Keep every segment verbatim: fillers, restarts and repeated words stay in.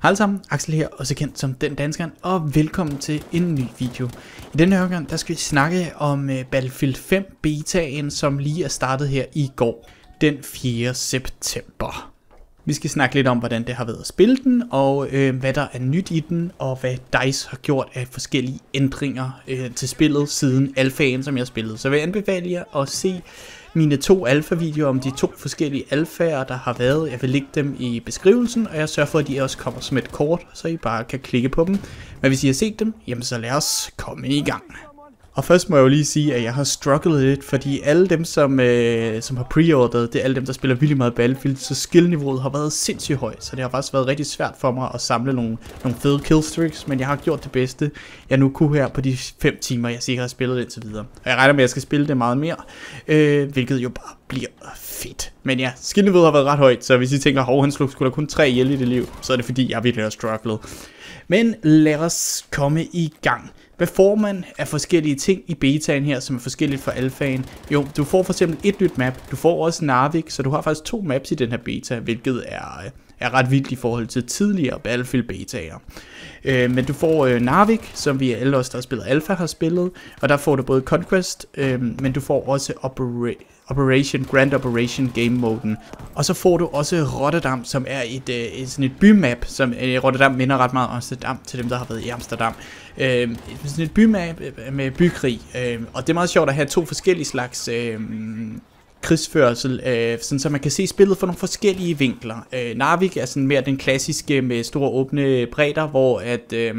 Hej alle sammen, Axel her, også kendt som Den Danskeren, og velkommen til en ny video. I denne her gang, der skal vi snakke om uh, Battlefield fem betaen, som lige er startet her i går, den fjerde september. Vi skal snakke lidt om, hvordan det har været at spille den, og øh, hvad der er nyt i den, og hvad DICE har gjort af forskellige ændringer øh, til spillet siden alfaen, som jeg spillede. Så vil jeg anbefale jer at se mine to alfa-videoer om de to forskellige alfaer, der har været. Jeg vil lægge dem i beskrivelsen, og jeg sørger for, at de også kommer som et kort, så I bare kan klikke på dem. Men hvis I har set dem, jamen så lad os komme i gang. Og først må jeg jo lige sige, at jeg har strugglet lidt, fordi alle dem, som, øh, som har preordret, det er alle dem, der spiller vildt meget Battlefield, så skillniveauet har været sindssygt højt, så det har faktisk været rigtig svært for mig at samle nogle, nogle fede killstreaks, men jeg har gjort det bedste, jeg nu kunne her på de fem timer, jeg sikkert har spillet indtil videre. Og jeg regner med, at jeg skal spille det meget mere, øh, hvilket jo bare bliver fedt. Men ja, skillniveauet har været ret højt, så hvis I tænker, hov, han slog sgu da kun tre ihjel i det liv, så er det fordi, jeg virkelig har strugglet. Men lad os komme i gang. Hvad får man af forskellige ting i betaen her, som er forskelligt fra alfaen? Jo, du får for eksempel et nyt map. Du får også Narvik, så du har faktisk to maps i den her beta, hvilket er, er ret vildt i forhold til tidligere Battlefield betaer. Øh, men du får øh, Narvik, som vi alle os, der har spillet alfa, har spillet. Og der får du både Conquest, øh, men du får også Opera Operation, Grand Operation Game Moden. Og så får du også Rotterdam, som er et, øh, et, sådan et bymap, som øh, Rotterdam minder ret meget om Amsterdam, til dem, der har været i Amsterdam. Øh, sådan et bymap med bykrig, øh, og det er meget sjovt at have to forskellige slags øh, krigsførsel, øh, sådan så man kan se spillet fra nogle forskellige vinkler. Øh, Narvik er sådan mere den klassiske med store åbne bredder, hvor at øh,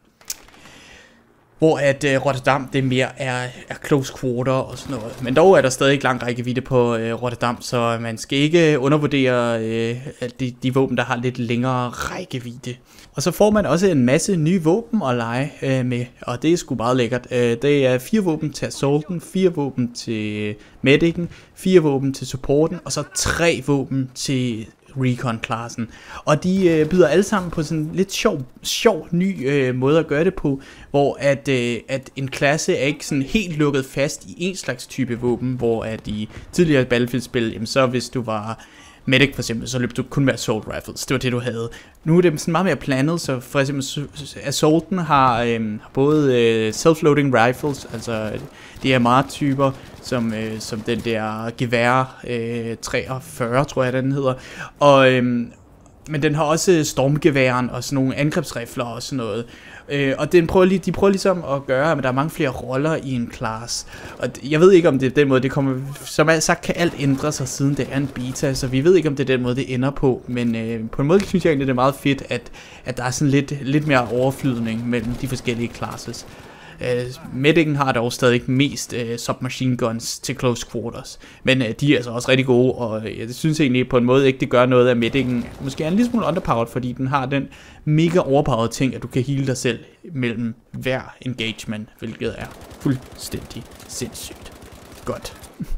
hvor at øh, Rotterdam det mere er, er close quarter og sådan noget. Men dog er der stadig lang rækkevidde på øh, Rotterdam, så man skal ikke undervurdere øh, de, de våben, der har lidt længere rækkevidde. Og så får man også en masse nye våben at lege øh, med, og det er sgu meget lækkert. Øh, det er fire våben til Assaulten, fire våben til Medic'en, fire våben til Supporten, og så tre våben til Recon-klassen. Og de øh, byder alle sammen på sådan lidt sjov, sjov ny øh, måde at gøre det på, hvor at, øh, at en klasse er ikke sådan helt lukket fast i en slags type våben, hvor at i tidligere Battlefield-spil, jamen så hvis du var Medic for eksempel, så løb du kun med Assault Rifles. Det var det, du havde. Nu er det sådan meget mere blandet, så for eksempel Assaulten har øh, både øh, self-loading rifles, altså det er meget-typer, som, øh, som den der gevær øh, treogfyrre, tror jeg den hedder. Og, øh, men den har også stormgeværen og sådan nogle angrebsrifler og sådan noget. Øh, og den prøver lige, de prøver ligesom at gøre, at der er mange flere roller i en class. Og jeg ved ikke, om det er den måde, det kommer. Som jeg sagt, kan alt ændre sig, siden det er en beta, så vi ved ikke, om det er den måde, det ender på. Men øh, på en måde synes jeg egentlig, det er meget fedt, at, at der er sådan lidt, lidt mere overflydning mellem de forskellige classes. Uh, Medic'en har dog stadig mest uh, submachine guns til close quarters, men uh, de er altså også rigtig gode, og uh, jeg synes egentlig på en måde ikke, det gør noget, at Medic'en måske er en lille smule underpowered, fordi den har den mega overpowered ting, at du kan heale dig selv mellem hver engagement, hvilket er fuldstændig sindssygt godt.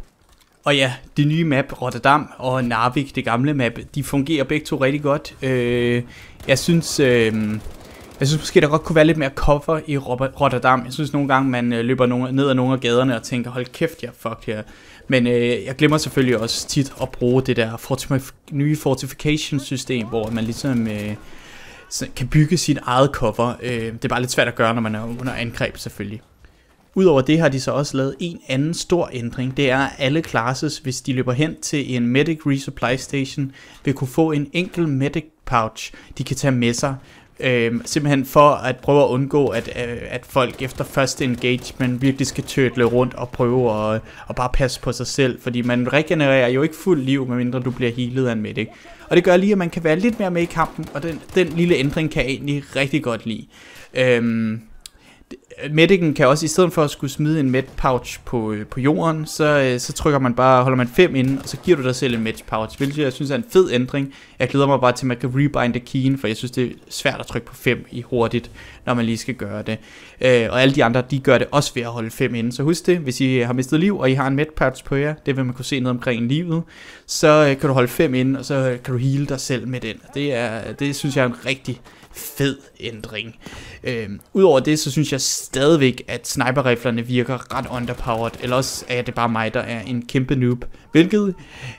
Og ja, det nye map, Rotterdam og Narvik, det gamle map, de fungerer begge to rigtig godt. Uh, jeg synes... Uh, Jeg synes måske, der godt kunne være lidt mere cover i Rotterdam. Jeg synes nogle gange, man øh, løber nogle, ned ad nogle af gaderne og tænker, hold kæft, jeg fuck her. Men øh, jeg glemmer selvfølgelig også tit at bruge det der fortif nye fortification system, hvor man ligesom øh, kan bygge sit eget cover. Øh, det er bare lidt svært at gøre, når man er under angreb selvfølgelig. Udover det har de så også lavet en anden stor ændring. Det er, at alle classes, hvis de løber hen til en Medic Resupply Station, vil kunne få en enkelt Medic Pouch, de kan tage med sig. Øh, simpelthen for at prøve at undgå, at, øh, at folk efter første engagement virkelig skal tøtle rundt og prøve at, at bare passe på sig selv. Fordi man regenererer jo ikke fuld liv, medmindre du bliver healet af en medic. Og det gør lige, at man kan være lidt mere med i kampen, og den, den lille ændring kan jeg egentlig rigtig godt lide. Øh, Medic'en kan også, i stedet for at skulle smide en med pouch på, på jorden, så, så trykker man bare, holder man fem inde, og så giver du dig selv en med pouch, hvilket jeg synes er en fed ændring. Jeg glæder mig bare til, at man kan rebinde keyen, for jeg synes, det er svært at trykke på fem i hurtigt, når man lige skal gøre det. Øh, og alle de andre, de gør det også ved at holde fem inde. Så husk det, hvis I har mistet liv, og I har en med pouch på jer, det vil man kunne se noget omkring livet, så øh, kan du holde fem inde, og så kan du heale dig selv med den. Det, er, det synes jeg er en rigtig fed ændring. Øhm, Udover det, så synes jeg stadigvæk, at sniperriflerne virker ret underpowered, eller også er det bare mig, der er en kæmpe noob, hvilket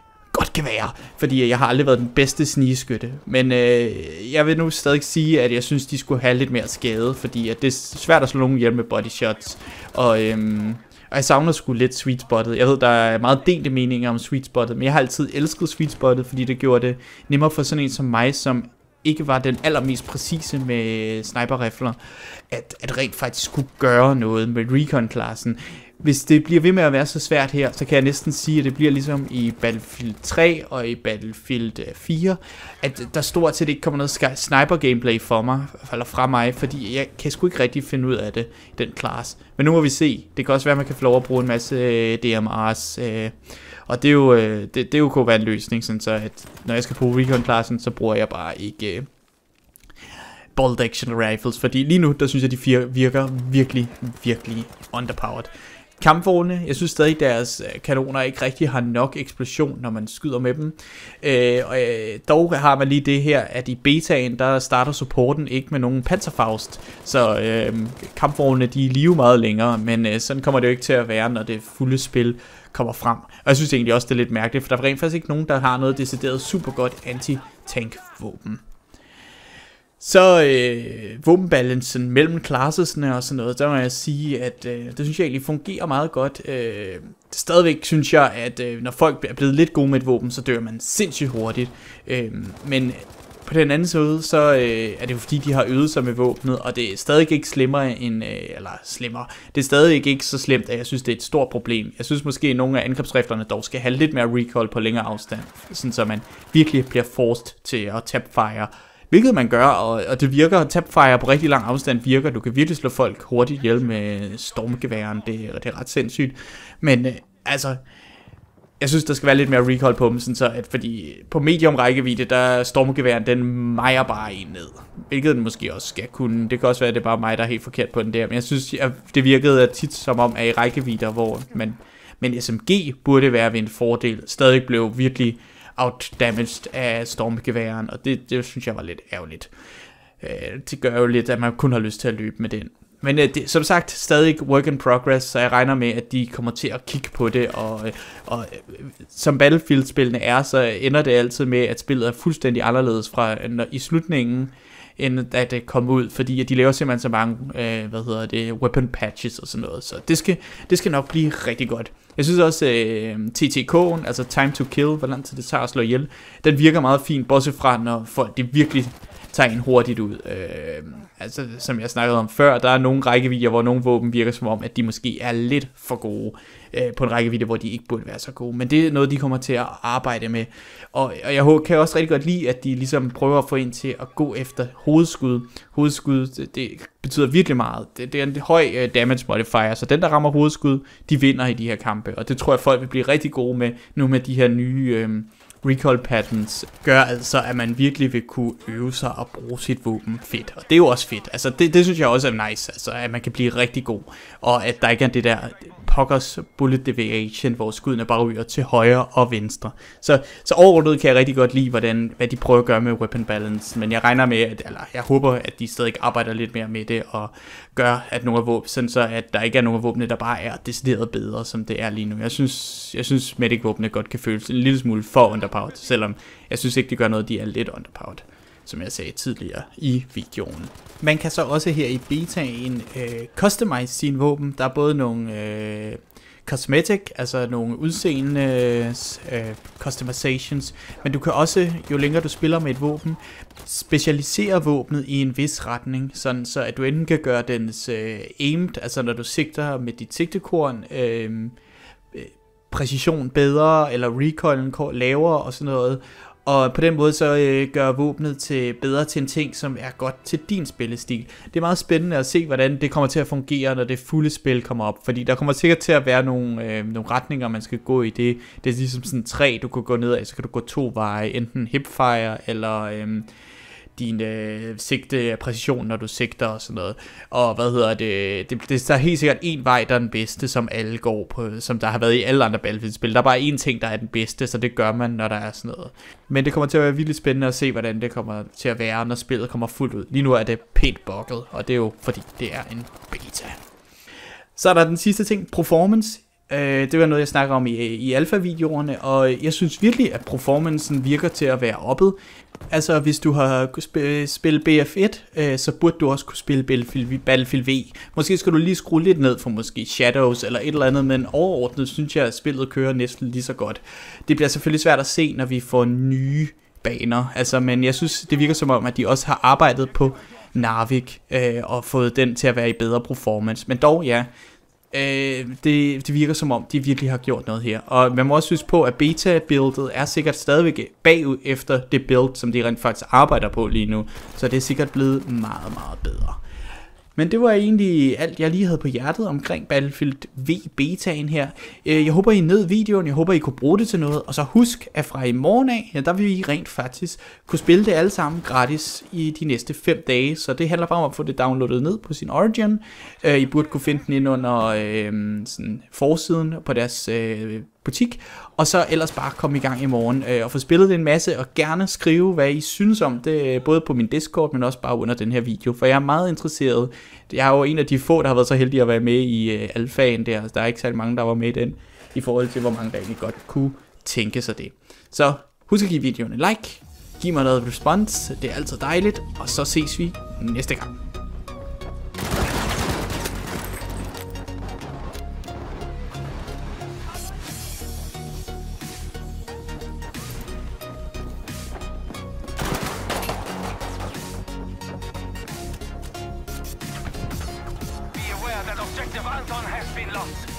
godt gevær, fordi jeg har aldrig været den bedste snigeskytte. Men øh, jeg vil nu stadig sige, at jeg synes, de skulle have lidt mere skade, fordi at det er svært at slå nogen ihjel med body shots. Og, øhm, og jeg savner sgu lidt sweet spottet. Jeg ved, der er meget delte meninger om sweet spottet, men jeg har altid elsket sweet spottet, fordi det gjorde det nemmere for sådan en som mig, som ikke var den allermest præcise med sniper-rifler, at, at rent faktisk skulle gøre noget med recon-klassen. Hvis det bliver ved med at være så svært her, så kan jeg næsten sige, at det bliver ligesom i Battlefield tre og i Battlefield fire, at der stort set ikke kommer noget sniper-gameplay for mig, eller fra mig, fordi jeg kan sgu ikke rigtig finde ud af det i den klasse. Men nu må vi se. Det kan også være, at man kan få lov at bruge en masse D M R's, øh, og det er jo, øh, det, det er jo kunne være en løsning, sådan så at når jeg skal bruge recon-klassen, så bruger jeg bare ikke øh, bolt action rifles, fordi lige nu, der synes jeg, de virker virkelig, virkelig underpowered. Kampvogne, jeg synes stadig, deres kanoner ikke rigtig har nok eksplosion, når man skyder med dem. Øh, og øh, dog har man lige det her, at i betaen, der starter supporten ikke med nogen Panzerfaust. Så øh, kampvogne, de er lige meget længere, men øh, sådan kommer det jo ikke til at være, når det fulde spil kommer frem. Og jeg synes egentlig også, det er lidt mærkeligt, for der er rent faktisk ikke nogen, der har noget decideret super godt anti-tank-våben. Så øh, våbenbalancen mellem klassesne og sådan noget, der må jeg sige, at øh, det synes jeg egentlig fungerer meget godt. Øh, stadigvæk synes jeg, at øh, når folk er blevet lidt gode med et våben, så dør man sindssygt hurtigt. Øh, men på den anden side, så øh, er det jo fordi, de har øvet sig med våbnet, og det er stadig ikke slemmere end, øh, eller slemmere, det er stadig ikke så slemt, at jeg synes, det er et stort problem. Jeg synes måske, at nogle af angrebsriflerne dog skal have lidt mere recoil på længere afstand, sådan så man virkelig bliver forced til at tapfire. Hvilket man gør, og, og det virker, tapfire på rigtig lang afstand virker. Du kan virkelig slå folk hurtigt ihjel med stormgeværen, det, det er ret sindssygt. Men øh, altså, jeg synes, der skal være lidt mere recoil på dem, sådan så at, fordi på medium rækkevidde, der stormgeværen, den mejer bare en ned. Hvilket den måske også skal kunne. Det kan også være, at det er bare mig, der er helt forkert på den der. Men jeg synes, at det virkede tit som om, at i rækkevidder, hvor man, men S M G burde være ved en fordel, stadig blev virkelig outdamaged af stormgeværen, og det, det synes jeg var lidt ærgerligt. Øh, det gør jo lidt, at man kun har lyst til at løbe med den. Men øh, det, som sagt, stadig work in progress, så jeg regner med, at de kommer til at kigge på det, og, og øh, som Battlefield-spillene er, så ender det altid med, at spillet er fuldstændig anderledes fra når, i slutningen, end da det kom ud, fordi at de laver simpelthen så mange, øh, hvad hedder det, weapon patches og sådan noget, så det skal, det skal nok blive rigtig godt. Jeg synes også, øh, T T K'en, altså time to kill, hvor lang tid det tager at slå ihjel, den virker meget fint, bortset fra, når folk de virkelig tager en hurtigt ud. Øh, altså, som jeg snakkede om før, der er nogle rækkevidder, hvor nogle våben virker som om, at de måske er lidt for gode, øh, på en rækkevidde, hvor de ikke burde være så gode. Men det er noget, de kommer til at arbejde med. Og, og jeg kan også rigtig godt lide, at de ligesom prøver at få en til at gå efter hovedskud. Hovedskud, det, det betyder virkelig meget. Det, det er en høj uh, damage modifier, så den, der rammer hovedskud, de vinder i de her kampe. Og det tror jeg, folk vil blive rigtig gode med, nu med de her nye øh, recoil patterns, gør altså, at man virkelig vil kunne øve sig og bruge sit våben fedt. Og det er jo også fedt. Altså, det, det synes jeg også er nice, altså, at man kan blive rigtig god. Og at der ikke er det der pokkers bullet deviation, hvor skuddene bare ryger til højre og venstre. Så, så overordnet kan jeg rigtig godt lide, hvordan, hvad de prøver at gøre med weapon balance. Men jeg regner med, at, eller jeg håber, at de stadig arbejder lidt mere med det, og gør, at nogle af våben, sådan så at der ikke er nogen af våbnene, der bare er decideret bedre, som det er lige nu. Jeg synes, jeg synes medic-våbene godt kan føles en lille smule for underpowered, selvom jeg synes ikke, det gør noget, de er lidt underpowered, som jeg sagde tidligere i videoen. Man kan så også her i betaen øh, customize sine våben. Der er både nogle øh, cosmetic, altså nogle udseende øh, customizations, men du kan også, jo længere du spiller med et våben, specialisere våbnet i en vis retning, sådan så at du enten kan gøre dens øh, aimed, altså når du sigter med dit sigtekorn, øh, præcision bedre, eller recoilen lavere og sådan noget. Og på den måde så øh, gør våbnet til bedre til en ting, som er godt til din spillestil. Det er meget spændende at se, hvordan det kommer til at fungere, når det fulde spil kommer op. Fordi der kommer sikkert til at være nogle, øh, nogle retninger, man skal gå i det. Det er ligesom sådan tre, du kan gå ned af, så kan du gå to veje. Enten hipfire, eller øh, din øh, sigte præcision, når du sigter og sådan noget. Og hvad hedder det, det, det der er helt sikkert en vej, der er den bedste, som alle går på, som der har været i alle andre Battlefield-spil. Der er bare én ting, der er den bedste, så det gør man, når der er sådan noget. Men det kommer til at være virkelig spændende at se, hvordan det kommer til at være, når spillet kommer fuldt ud. Lige nu er det pænt bugget, og det er jo fordi, det er en beta. Så er der den sidste ting, performance. Det var noget, jeg snakker om i, i alfa-videoerne, og jeg synes virkelig, at performancen virker til at være oppet. Altså, hvis du har sp- spillet B F et, øh, så burde du også kunne spille Battlefield, Battlefield V. Måske skal du lige skrue lidt ned for måske Shadows eller et eller andet, men overordnet synes jeg, at spillet kører næsten lige så godt. Det bliver selvfølgelig svært at se, når vi får nye baner, altså, men jeg synes, det virker som om, at de også har arbejdet på Narvik øh, og fået den til at være i bedre performance. Men dog, ja, øh, det, det virker som om, de virkelig har gjort noget her. Og man må også synes på, at beta-buildet er sikkert stadigvæk bagud efter det build, som de rent faktisk arbejder på lige nu. Så det er sikkert blevet meget, meget bedre. Men det var egentlig alt, jeg lige havde på hjertet omkring Battlefield V betaen her. Jeg håber, I nød videoen. Jeg håber, I kunne bruge det til noget. Og så husk, at fra i morgen af, ja, der vil vi rent faktisk kunne spille det alle sammen gratis i de næste fem dage. Så det handler bare om at få det downloadet ned på sin Origin. I burde kunne finde den ind under øh, sådan forsiden på deres øh, butik. Og så ellers bare komme i gang i morgen øh, og få spillet det en masse, og gerne skrive, hvad I synes om det, både på min Discord, men også bare under den her video, for jeg er meget interesseret. Jeg er jo en af de få, der har været så heldig at være med i øh, alfaen der, der er ikke særlig mange, der var med i den, i forhold til, hvor mange der egentlig godt kunne tænke sig det. Så husk at give videoen en like, giv mig noget respons, det er altid dejligt, og så ses vi næste gang. That objective Anton has been lost.